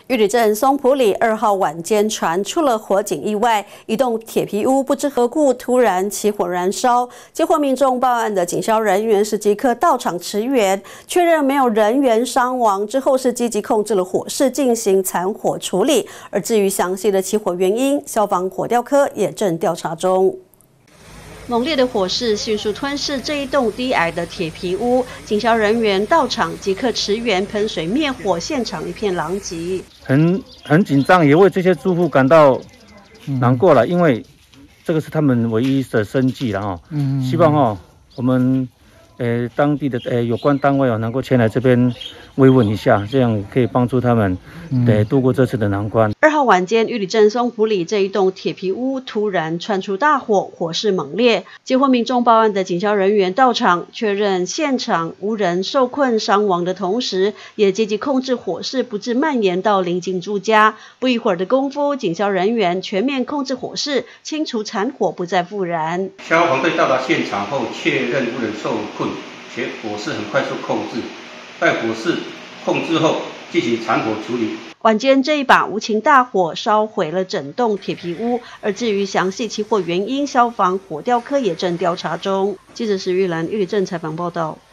玉里镇松埔里2号晚间传出了火警意外，一栋铁皮屋不知何故突然起火燃烧。接获民众报案的警消人员是即刻到场驰援，确认没有人员伤亡之后，是积极控制了火势，进行残火处理。而至于详细的起火原因，消防火调科也正调查中。 猛烈的火势迅速吞噬这一栋低矮的铁皮屋，警消人员到场即刻驰援喷水灭火，现场一片狼藉。 很紧张，也为这些住户感到难过了，因为这个是他们唯一的生计了哈。希望我们当地的有关单位能够前来这边慰问一下，这样可以帮助他们度过这次的难关。 2号晚间，玉里镇松埔里这一栋铁皮屋突然窜出大火，火势猛烈。接获民众报案的警消人员到场，确认现场无人受困伤亡的同时，也积极控制火势，不致蔓延到邻近住家。不一会儿的功夫，警消人员全面控制火势，清除残火，不再复燃。 消防队到达现场后，确认无人受困，且火势很快速控制。待火势控制后，进行残火处理。 晚间这一把无情大火烧毁了整栋铁皮屋，而至于详细起火原因，消防火调科也正调查中。记者石玉兰玉里镇采访报道。